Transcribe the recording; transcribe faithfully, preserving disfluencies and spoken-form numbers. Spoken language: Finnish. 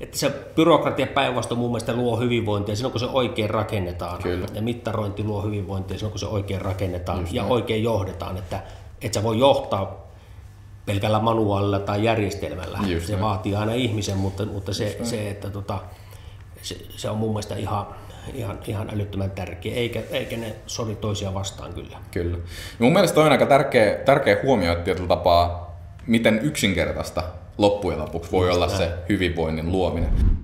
että se byrokratia päinvastoin mun mielestä luo hyvinvointia silloin, kun se oikein rakennetaan. Kyllä. Ja mittarointi luo hyvinvointia silloin, kun se oikein rakennetaan Just ja näin. oikein johdetaan. Että et sä voi johtaa pelkällä manuaalilla tai järjestelmällä. Just se näin. vaatii aina ihmisen, mutta, mutta se, se, että tota, se, se on mun mielestä ihan, ihan, ihan älyttömän tärkeä, eikä, eikä ne sodi toisia vastaan kyllä. Kyllä. Ja mun mielestä toi on aika tärkeä, tärkeä huomio, että tietyllä tapaa, miten yksinkertaista loppujen lopuksi voi olla se hyvinvoinnin luominen.